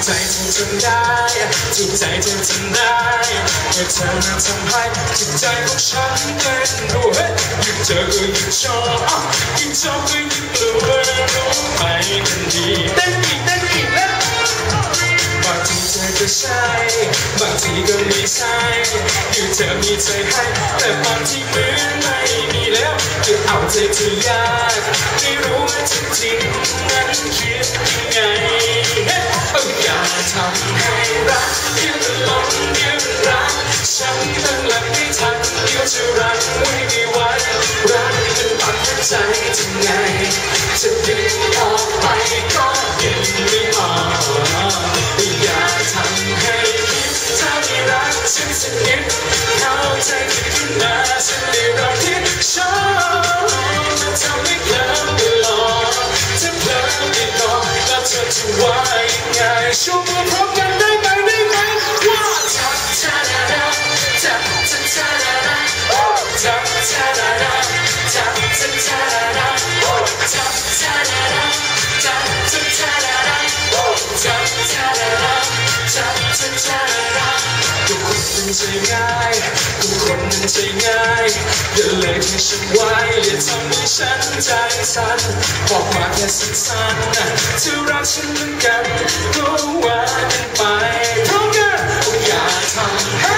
ใจเธอจนได้ถูกใจเธอจนได้เมื่อเธอมาทำให้จิตใจของฉันเต้นรัวยิ่งเจอก็ยิ่งชอบยิ่งชอบก็ยิ่งกลัวรู้ไหมกันดีเต้นอีกแล้วบางทีเธอก็ใช่บางทีก็ไม่ใช่อยู่เธอมีใจให้แต่บางทีเหมือนไม่มีแล้วจะเอาใจเธอยากไม่รู้ว่าจริงๆนั้นคิดยังไงอย่าทำให้รักเดี๋ยวจะหลงเดี๋ยวรักฉันตั้งหลักไม่ทันเดี๋ยวจะรักไว้ไม่ไหวรักมันปักใจทำไงจะดึงออกไปก็ดึงไม่ออกอย่าทำให้คิดถ้าไม่รักฉันสักนิดเข้าใจขึ้นมาฉันได้รักที่ชอบมันทำให้เกิดตลอดถ้าเกิดไม่ต่อแล้วเธอจะว่ายังไงชูมือพร้อมกันได้ไหมว่าทักทาราราทักทาราราทักทาราราทักทาราราทักทาราราทักทาราราทักทาราราทักทาราราทุกคนมันใจง่ายทุกคนมันใจง่ายอย่าเลยทิ้งฉันไว้อย่าทำให้ฉันใจสั่นบอกมาแค่สั้นๆถ้ารักฉันเหมือนกันก็ว่ากันไปพร้อมกันอย่าทำให้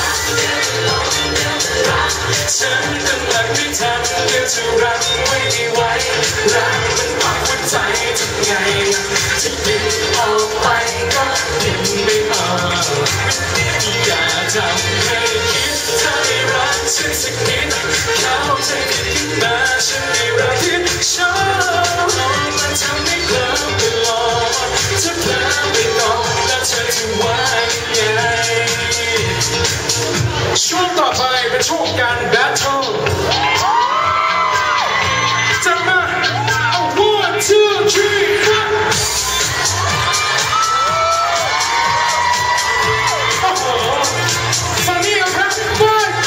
ฉันตั้งหลักไม่ทันเดี๋ยวจะรักไว้ไม่ไหวรักมันปักหัวใจทำไงจะดึงออกไปก็ดึงไม่ออกอย่าทำให้คิดถ้าไม่รักฉันสักนิดเข้าใจผิดขึ้นมาฉันไม่รักที่ชอบมันทำให้เคลิ้มตลอดถ้าเคลิ้มไปต่อแล้วเธอจะว่ายังไงช่วงต่อไปเป็นช่วงการแบทเทิลจัดมา one two three four โอ้โหฟังนี่ครับไป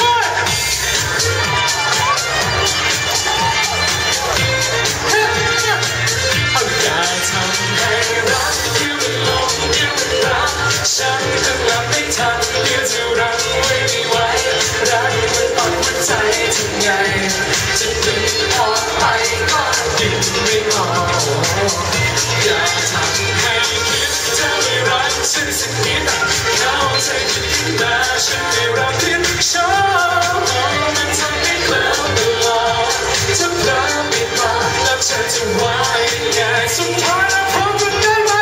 อย่าทำให้รักเดี๋ยวมันหลงเดี๋ยวมันรักฉันตั้งหลักไม่ทันเดี๋ยวจะรักไว้ไม่ไหวรักมันปักหัวใจทำไงจะดึงออกไปก็ดึงไม่ออกอย่าทำให้คิดถ้าไม่รักฉันสักนิดเข้าใจผิดขึ้นมาฉันไม่รักที่ชอบมันทำให้เคลิ้มตลอดถ้าเพลินไปต่อแล้วเธอจะว่ายังไงสุดท้ายแล้วพร้อมกันได้ไหม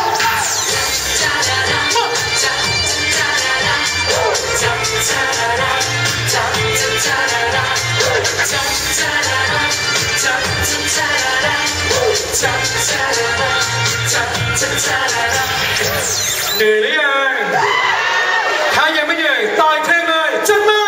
เหนื่อยหรือยังถ้ายังไม่เหนื่อยต่อยเพลงเลยจัดมา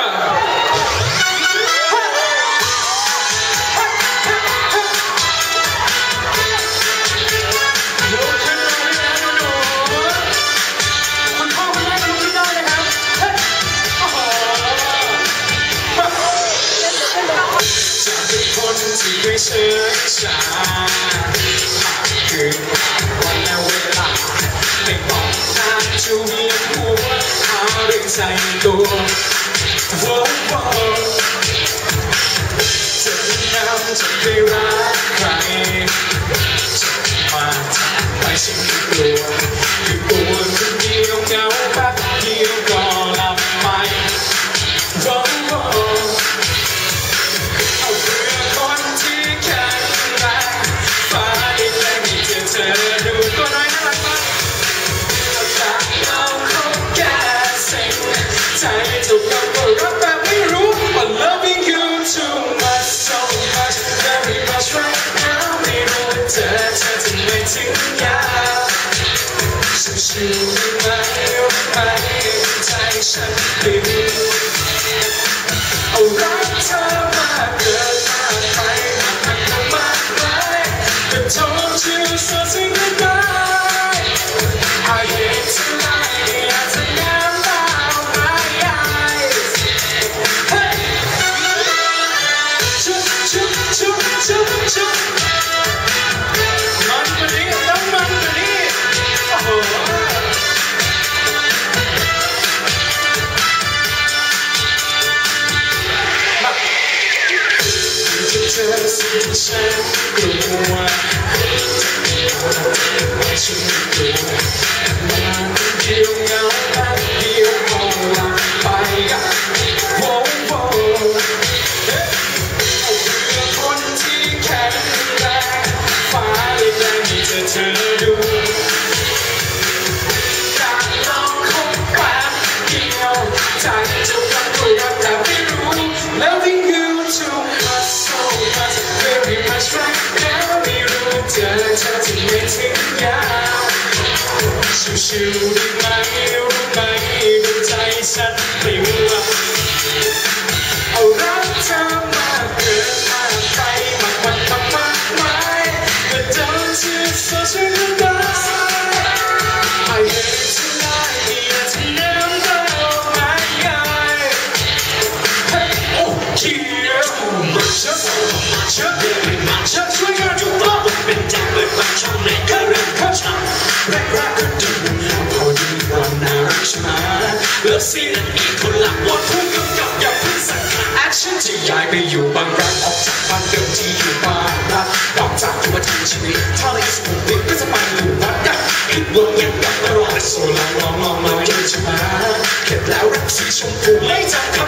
ที่ไม่เชื่อชาคือวันและเวลาไม่บอกทางจูเลียนหัวหาเรื่องใส่ตัวจะนำจะไปรักใครจะมาทำไปฉันกลัวคือตัวคนเดียวเหงาแป๊บเดียวก็หลับไปใจถูกกับรักแบบไม่รู้เจอสิ่งที่ฉันกลัวฉันกลัวมาเดียวเงาเดียวมองลาไปโว้โว้คนที่แข็งแรงฟ้าเลยแรงให้เธอดูอยากลองคบแป๊บเดียวใจจะรักก็รักแต่ไม่รู้ Loving you too much so much very much right now ไม่รู้เธอจะไม่ถึงยาวชิวๆได้ไหมรู้ไหมดูใจฉันปลิวเอารักเธอมากเกินมากไปมากมายเมื่อเดินที่ social media I hate tonight เนี่ยที่น้ำตาไม่ง่ายช่วยกันดูว่าเป็นจังเลยบางช่องในกระเรื่องของฉันแรกก็ดูพอดีวันน่ารักใช่ไหมเลิฟซีนอีกคนหลักวนผู้กำกับอย่าเพิ่งสั่งแอคชั่นที่ย้ายไปอยู่บางรักออกจากบ้านเดิมที่อยู่บ้านรักนอกจากที่ว่าที่ชีวิตถ้าเราอยู่สุขุมวิทก็จะไปอยู่วัดดักคิดว่ายังกลับมารอโซลองอยู่ใช่ไหมเก็บแล้วรักสีชมพูไม่จำคำ